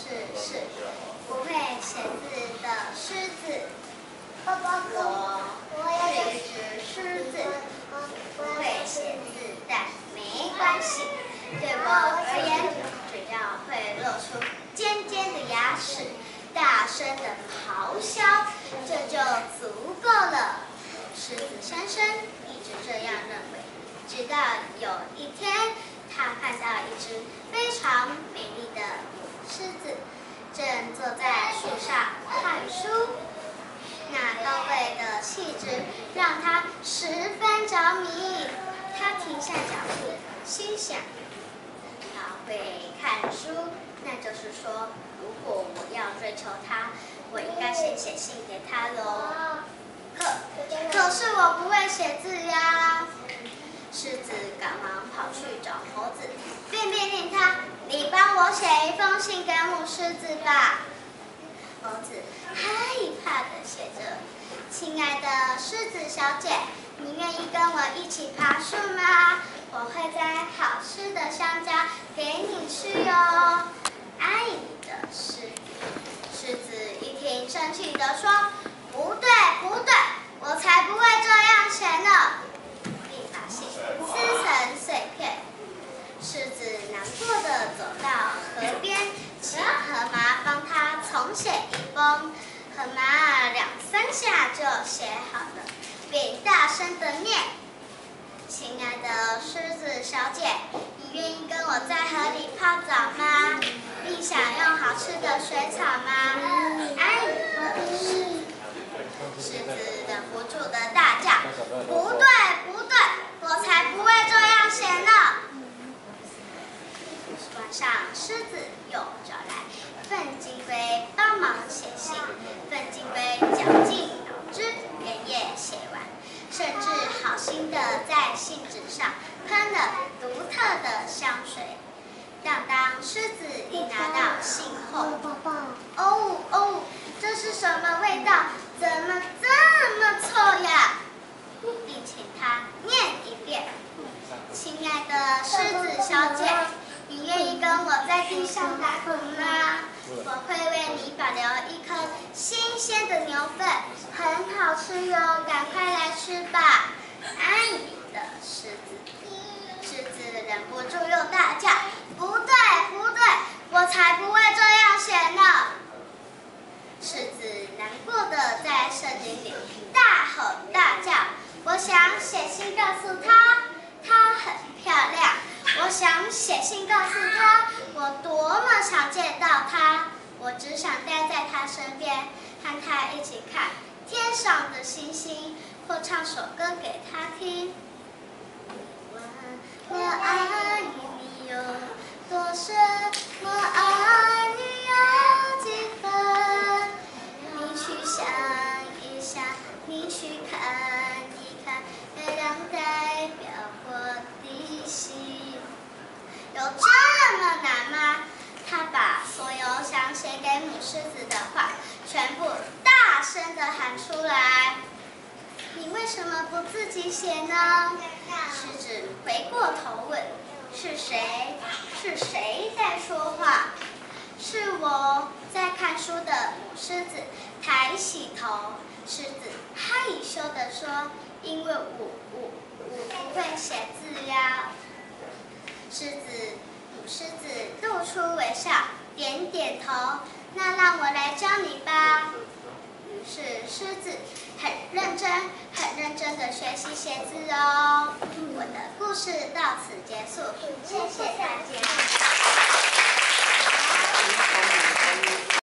是不会写字的狮子。我是一只狮子，不会写字，但没关系。对我而言，只要会露出尖尖的牙齿，大声的咆哮，这就足够了。狮子先生一直这样认为，直到有一天，他看到一只非常美丽的狮子，正坐在树上看书。那高贵的气质让他十分着迷。他停下脚步，心想：他会看书，那就是说，如果我要追求他，我应该先写信给他喽。可是我不会写字呀！狮子赶忙跑去找猴子，并命令他：你帮我写一封信给母狮子吧。猴子害怕地写着：亲爱的狮子小姐，你愿意跟我一起爬树吗？我会摘好吃的香蕉给你吃哟。爱你的狮子。狮子一听生气地说：不对，我才不会这样写呢！并把信撕成碎片。狮子难过地走到河边，请河马帮他重写一封。河马2、3下就写好了，并大声地念：亲爱的狮子小姐，你愿意跟我在河里泡澡吗？并享用好吃的水草吗？爱你的狮子。狮子忍不住的大叫：不对，我才不会这样写呢！晚上，狮子又找来粪金龟帮忙写信。粪金龟绞尽脑汁，连夜写完，甚至好心的在信纸上喷了独特的香水。当狮子一拿到信后，哦，这是什么味道？怎么这么臭呀？并请他念一遍：亲爱的狮子小姐，你愿意跟我在地上打滚吗？我会为你保留一颗新鲜的牛粪，很好吃哟，赶快来吃吧！爱你的狮子。狮子忍不住又大叫：不对，我才不会这样写呢！狮子难过的在森林里大吼大叫：我想写信告诉她，她很漂亮。我想写信告诉她，我多么想见到她。我只想待在她身边，和她一起看天上的星星，或唱首歌给她听。我爱你有多深，我爱你有几分？你去想一想，你去看一看，月亮代表我的心。有这么难吗？他把所有想写给母狮子的话，全部大声地喊出来。你为什么不自己写呢？狮子回过头问：是谁在说话？是我在看书的母狮子抬起头。狮子害羞地说：因为我不会写字呀。母狮子露出微笑，点点头。那让我来教你吧。于是狮子很认真地学习写字哦。我的故事到此结束。